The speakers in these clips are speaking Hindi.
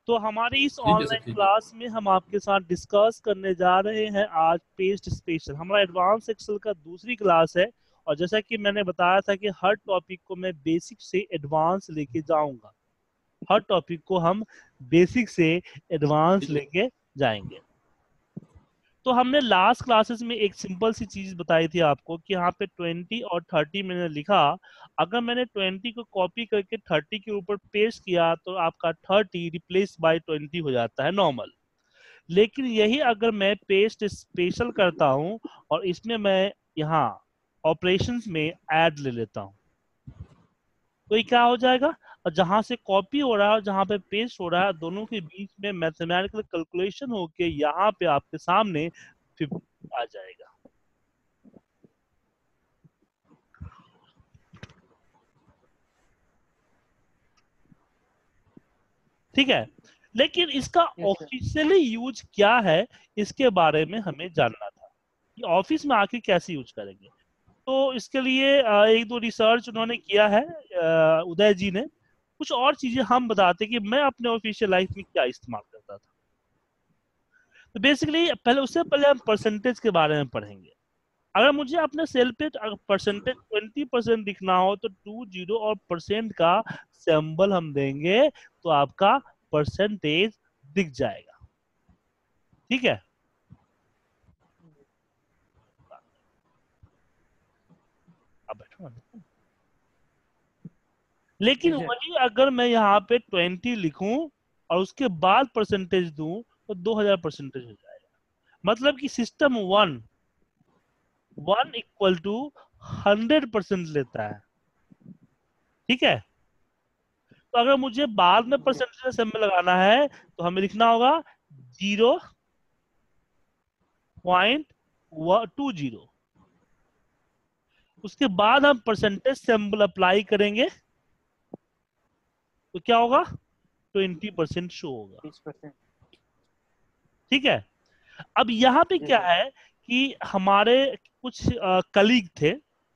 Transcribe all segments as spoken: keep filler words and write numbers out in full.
तो हमारी इस ठीक है सर, ऑनलाइन ठीक है। क्लास में हम आपके साथ डिस्कस करने जा रहे हैं आज पेस्ट स्पेशल। हमारा एडवांस एक्सेल का दूसरी क्लास है और जैसा कि मैंने बताया था कि हर टॉपिक को मैं बेसिक से एडवांस लेके जाऊंगा, हर टॉपिक को हम बेसिक से एडवांस लेके जाएंगे। तो हमने लास्ट क्लासेस में एक सिंपल सी चीज बताई थी आपको कि यहाँ पे ट्वेंटी और थर्टी मैंने लिखा, अगर मैंने ट्वेंटी को कॉपी करके थर्टी के ऊपर पेस्ट किया तो आपका थर्टी रिप्लेस बाय ट्वेंटी हो जाता है नॉर्मल। लेकिन यही अगर मैं पेस्ट स्पेशल करता हूं और इसमें मैं यहाँ ऑपरेशंस में ऐड ले लेता हूं तो ये क्या हो जाएगा, और जहां से कॉपी हो रहा है और जहां पे पेस्ट हो रहा है दोनों के बीच में मैथमेटिकल कैलकुलेशन होके यहाँ पे आपके सामने फिफ्टी आ जाएगा। ठीक है, लेकिन इसका ऑफिशियली यूज क्या है इसके बारे में हमें जानना था कि ऑफिस में आखिर कैसे यूज करेंगे। तो इसके लिए अ, एक दो रिसर्च उन्होंने किया है, अ, उदय जी ने। कुछ और चीजें हम बताते कि मैं अपने ऑफिशियल लाइफ में क्या इस्तेमाल करता था। तो बेसिकली पहले उससे पहले हम परसेंटेज के बारे में पढ़ेंगे। अगर मुझे अपने सेल पे परसेंटेज ट्वेंटी परसेंट दिखना हो तो टू जीरो और परसेंट का सिंबल हम देंगे तो आपका परसेंटेज दिख जाएगा। ठीक है, अब बैठो ना। लेकिन वही अगर मैं यहाँ पे ट्वेंटी लिखूं और उसके बाद परसेंटेज दूं तो दो हजार परसेंटेज हो जाएगा। मतलब कि system one one equal to hundred percent लेता है। ठीक है, तो अगर मुझे बाद में परसेंटेज सिंबल लगाना है तो हमें लिखना होगा जीरो पॉइंट टू जीरो, उसके बाद हम परसेंटेज सिंबल अप्लाई करेंगे तो क्या होगा, ट्वेंटी परसेंट शो होगा। ठीक है, अब यहाँ पे क्या है कि हमारे कुछ कलीग थे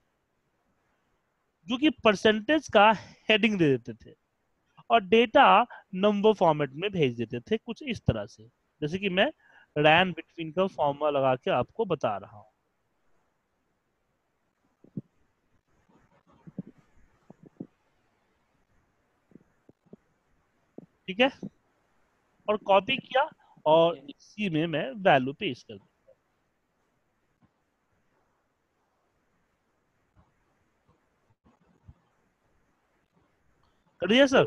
जो कि परसेंटेज का हेडिंग दे देते थे और डेटा नंबर फॉर्मेट में भेज देते थे कुछ इस तरह से, जैसे कि मैं रैन बिटवीन का फॉर्मूला लगा के आपको बता रहा हूं। ठीक है, और कॉपी किया और इसी में मैं वैल्यू पेस्ट कर दूं। कर दिया सर।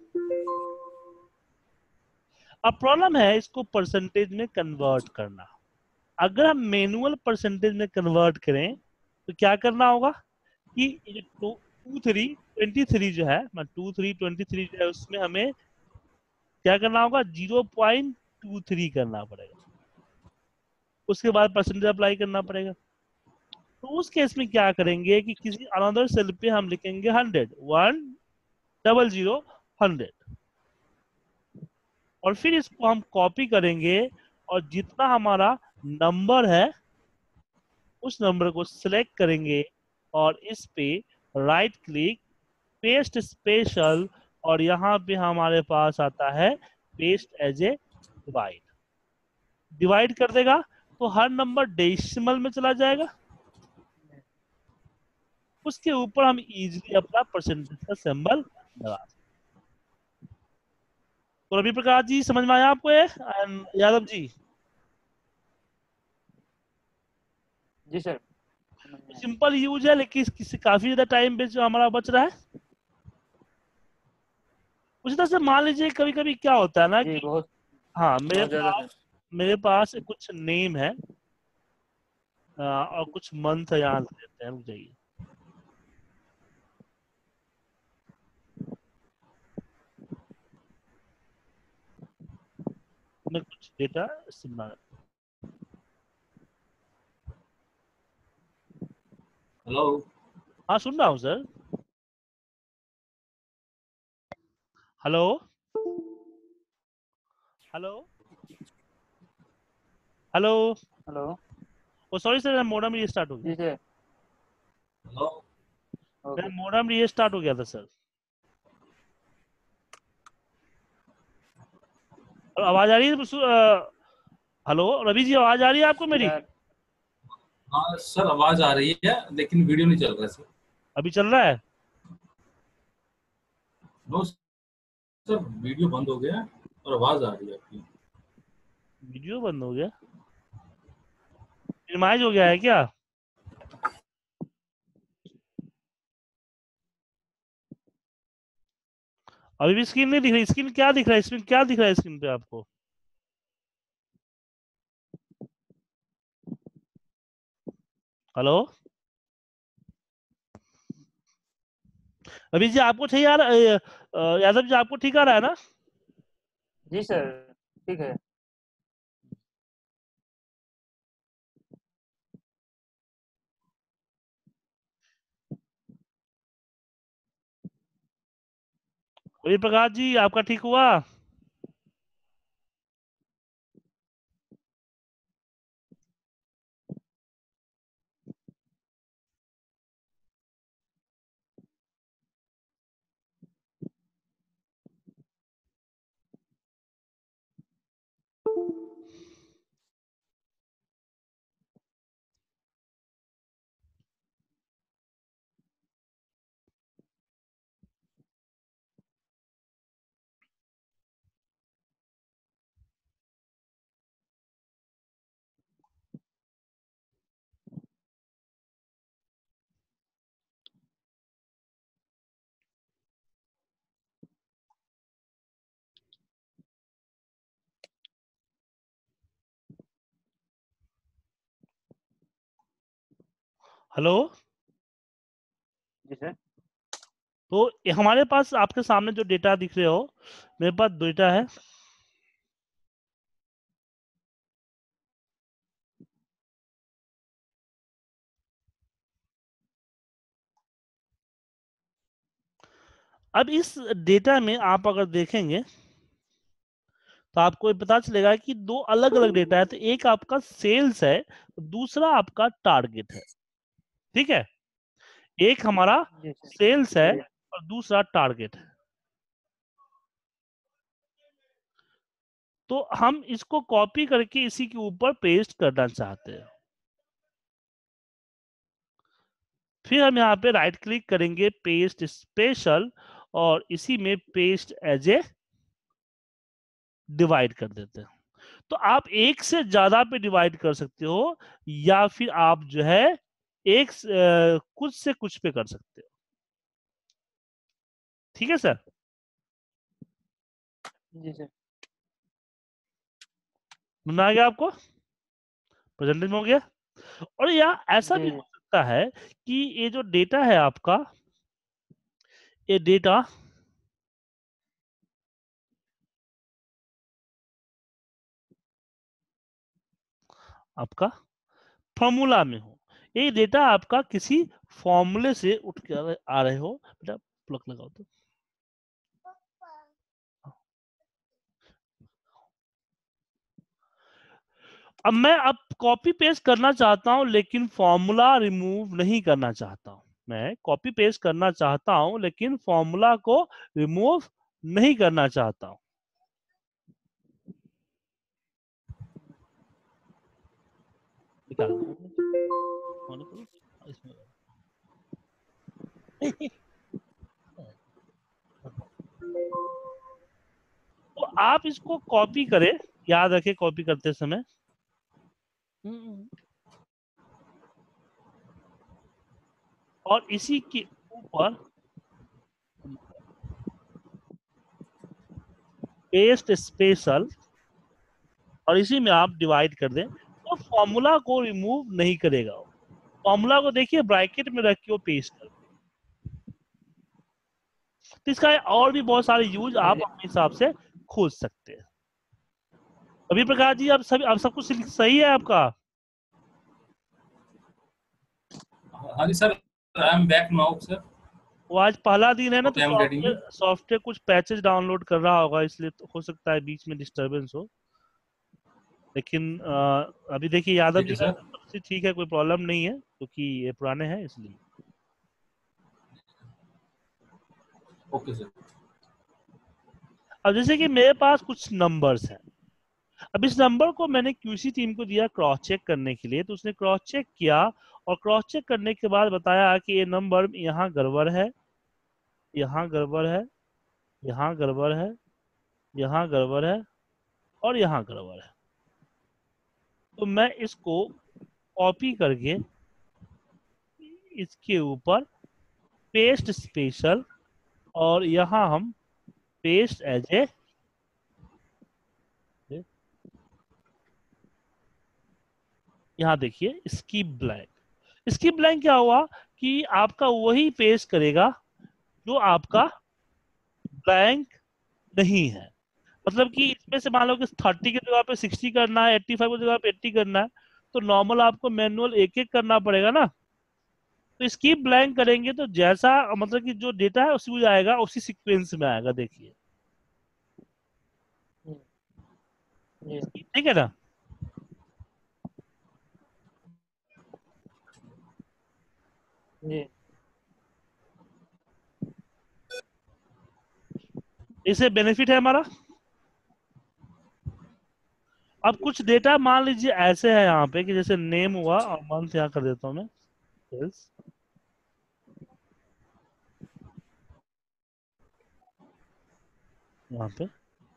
अब प्रॉब्लम है इसको परसेंटेज में कन्वर्ट करना। अगर हम मैनुअल परसेंटेज में कन्वर्ट करें तो क्या करना होगा कि ये two two three twenty three जो है, टू थ्री ट्वेंटी थ्री जो है उसमें हमें क्या करना होगा, जीरो पॉइंट टू थ्री करना पड़ेगा, उसके बाद परसेंटेज अप्लाई करना पड़ेगा। तो उस केस में क्या करेंगे कि किसी अनदर सेल पे हम लिखेंगे hundred, one double zero hundred, और फिर इसको हम कॉपी करेंगे और जितना हमारा नंबर है उस नंबर को सिलेक्ट करेंगे और इस पे राइट क्लिक, पेस्ट स्पेशल, और यहाँ पे हमारे पास आता है paste as a divide. Divide कर देगा तो हर नंबर डेसिमल में चला जाएगा, उसके ऊपर हम इजीली अपना परसेंटेज का सिंबल लगा। तो रवि प्रकाश जी समझ में आया आपको ये, एंड यादव जी? जी सर, सिंपल यूज है लेकिन इससे काफी ज्यादा टाइम बेच हमारा बच रहा है। उसी तरह से मान लीजिए कभी कभी क्या होता है ना जी कि बहुत हाँ मेरे बहुत ज्यादा पास मेरे पास कुछ नेम है आ, और कुछ मंथ यहाँ देते हैं, रुक जाइए। मैं कुछ डेटा सुनना। हेलो। हाँ सुन रहा हूँ sir. Hello hello hello. Hello. Oh sorry sir, modem restart हो गया। जी सर। हेलो। मेरा मोडम रीस्टार्ट हो गया था सर। और आवाज आ रही है? सु- अ, हेलो रवि जी, आवाज आ रही है आपको मेरी? सर हाँ सर, आवाज आ रही है लेकिन वीडियो नहीं चल रहा है सर। अभी चल रहा है? नो सर, वीडियो बंद हो गया और आवाज आ रही है आपकी। वीडियो बंद हो गया? मिनिमाइज हो गया है क्या? अभी भी स्क्रीन नहीं दिख रही? स्क्रीन क्या दिख रहा है? स्क्रीन क्या दिख रहा है स्क्रीन पे आपको? हेलो रवि जी, आपको ठीक आ रहा है? अ, यादव जी, आपको ठीक आ रहा है ना? जी सर, ठीक है। रवि प्रकाश जी, आपका ठीक हुआ? हेलो। जी सर। तो ये हमारे पास आपके सामने जो डेटा दिख रहे हो, मेरे पास डेटा है। अब इस डेटा में आप अगर देखेंगे तो आपको ये पता चलेगा कि दो अलग अलग डेटा है। तो एक आपका सेल्स है, दूसरा आपका टारगेट है। ठीक है, एक हमारा जी सर। सेल्स है और दूसरा टारगेट है। तो हम इसको कॉपी करके इसी के ऊपर पेस्ट करना चाहते हैं। फिर हम यहाँ पे राइट क्लिक करेंगे, पेस्ट स्पेशल, और इसी में पेस्ट एज ए डिवाइड कर देते हैं। तो आप एक से ज्यादा पे डिवाइड कर सकते हो, या फिर आप जो है एक से- अ, कुछ से कुछ पे कर सकते हो। ठीक है सर? जी सर। समझ में आ गया आपको? प्रेजेंटेशन में हो गया? और या ऐसा भी जी हो सकता है कि ये जो डेटा है आपका, ये डेटा आपका फॉर्मूला में हो, ये डेटा आपका किसी फॉर्मूले से उठ के आ रहे आ रहे हो। बेटा प्लग लगाओ तो। अब मैं अब कॉपी पेस्ट करना चाहता हूं, लेकिन फॉर्मूला रिमूव नहीं करना चाहता हूं। मैं कॉपी पेस्ट करना चाहता हूं, लेकिन फॉर्मूला को रिमूव नहीं करना चाहता हूं। निकाल दो ऑन करो इसमें। तो आप इसको कॉपी करें, याद रखें कॉपी करते समय। हम्म। और इसी के ऊपर पेस्ट स्पेशल, और इसी में आप डिवाइड कर दें, तो फॉर्मूला को रिमूव नहीं करेगा। फॉर्मूला को देखिए ब्रैकेट में रख के वो पेस्ट कर। तो इसका और भी बहुत सारे यूज आप अपने हिसाब से खोज सकते हैं। अभी प्रकाश जी, आप सभी आप सब कुछ सही है आपका? हाँ जी sir, I am back now sir. वो आज पहला दिन है ना, तो okay, I am getting you. Software software कुछ पैचेस डाउनलोड कर रहा होगा, इसलिए तो हो सकता है बीच में डिस्टरबेंस हो। लेकिन अ, अभी देखिए यादव ठीक जी है का सर। सबसे ठीक है, कोई प्रॉब्लम नहीं है, क्योंकि ये पुराने हैं इसलिए। Okay sir. अब जैसे कि मेरे पास कुछ नंबर्स हैं, अब इस नंबर को मैंने क्यूसी टीम को दिया क्रॉस चेक करने के लिए, तो उसने क्रॉस चेक किया और क्रॉस चेक करने के बाद बताया कि ये नंबर यहाँ गड़बड़ है, यहाँ गड़बड़ है, यहाँ गड़बड़ है, यहाँ गड़बड़ है और यहाँ गड़बड़ है। तो मैं इसको कॉपी करके इसके ऊपर पेस्ट स्पेशल और यहाँ हम पेस्ट एज ए यहाँ देखिए स्किप ब्लैंक। स्किप ब्लैंक क्या हुआ कि आपका वही पेस्ट करेगा जो आपका ब्लैंक नहीं है। मतलब कि इसमें से मान लो कि थर्टी की जगह पे सिक्सटी करना है, एट्टी फाइव की जगह पे एट्टी करना है, तो नॉर्मल आपको मैनुअल एक एक करना पड़ेगा ना। तो स्किप ब्लैंक करेंगे तो जैसा मतलब कि जो डेटा है उसी में आएगा, उसी सीक्वेंस में आएगा। देखिए ठीक है ना। जी इसे बेनिफिट है हमारा। अब कुछ डेटा मान लीजिए ऐसे है यहाँ पे कि जैसे नेम हुआ और मंथ यहाँ कर देता हूँ मैं सेल्स, यहाँ पे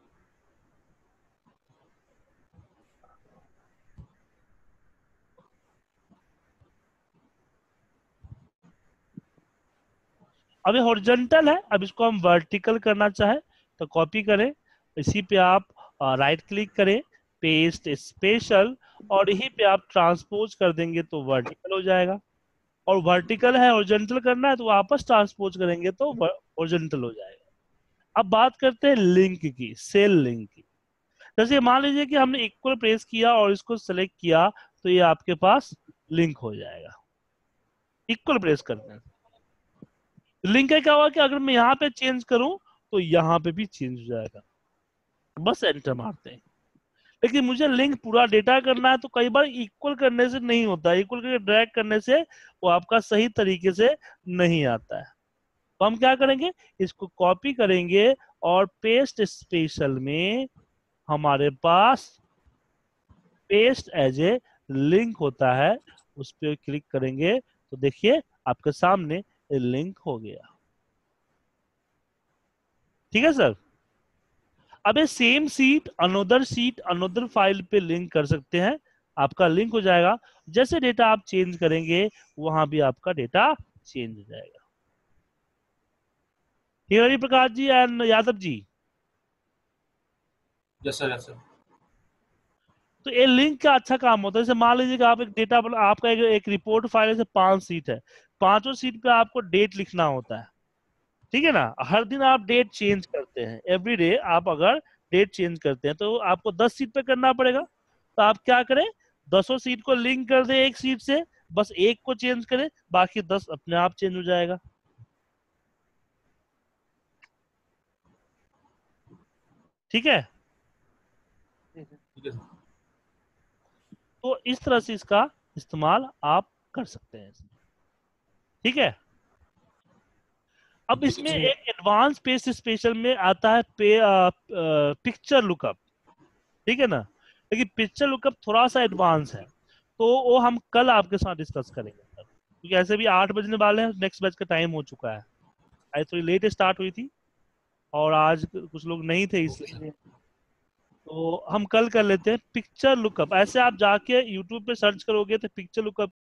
अब ये हॉरिजॉन्टल है। अब इसको हम वर्टिकल करना चाहे तो कॉपी करें, इसी पे आप राइट क्लिक करें, पेस्ट स्पेशल और यहीं पे आप ट्रांसपोज कर देंगे तो वर्टिकल हो जाएगा। और वर्टिकल है हॉरिजॉन्टल करना है तो वापस ट्रांसपोज करेंगे तो हॉरिजॉन्टल हो जाएगा। अब बात करते हैं लिंक की, सेल लिंक की। जैसे मान लीजिए कि हमने इक्वल प्रेस किया और इसको सेलेक्ट किया तो ये आपके पास लिंक हो जाएगा इक्वल प्रेस करने से। लिंक का क्या हुआ कि अगर मैं यहाँ पे चेंज करूं तो यहाँ पे भी चेंज हो जाएगा, बस एंटर मारते हैं। लेकिन मुझे लिंक पूरा डेटा करना है तो कई बार इक्वल करने से नहीं होता, इक्वल करके ड्रैग करने से वो आपका सही तरीके से नहीं आता है। तो हम क्या करेंगे, इसको कॉपी करेंगे और पेस्ट स्पेशल में हमारे पास पेस्ट एज ए लिंक होता है, उस पर क्लिक करेंगे तो देखिए आपके सामने लिंक हो गया। ठीक है सर। अब ये same sheet another sheet another file पे लिंक कर सकते हैं, आपका लिंक हो जाएगा। जैसे डेटा आप चेंज करेंगे वहां भी आपका डेटा चेंज हो जाएगा। Hari Prakash ji and Yadav ji, yes sir, yes sir. तो ये लिंक का अच्छा काम होता है। जैसे मान लीजिए कि आप एक डेटा, आपका एक, एक रिपोर्ट फाइल से पांच सीट है, पांचों सीट पे आपको डेट लिखना होता है, ठीक है ना। हर दिन आप डेट चेंज करते हैं, एवरी डे आप अगर डेट चेंज करते हैं तो आपको दस सीट पे करना पड़ेगा। तो आप क्या करें, दसों सीट को लिंक कर दे एक सीट से, बस एक को चेंज करें, बाकी दस अपने आप चेंज हो जाएगा। ठीक है। ठीक है सर। तो इस तरह से इसका इस्तेमाल आप कर सकते हैं। ठीक है। अब इसमें एक एडवांस पेज स्पेशल में आता है पे पिक्चर लुकअप, ठीक है ना। लेकिन पिक्चर लुकअप थोड़ा सा एडवांस है, तो वो हम कल आपके साथ डिस्कस करेंगे सर, क्योंकि ऐसे भी आठ बजने वाले हैं, नेक्स्ट बैच का टाइम हो चुका है। आज थोड़ी लेट स्टार्ट हुई थी और आज कुछ लोग नहीं थे इसलिए, तो हम कल कर लेते हैं पिक्चर लुकअप। ऐसे आप जाके यूट्यूब पे सर्च करोगे तो पिक्चर लुकअप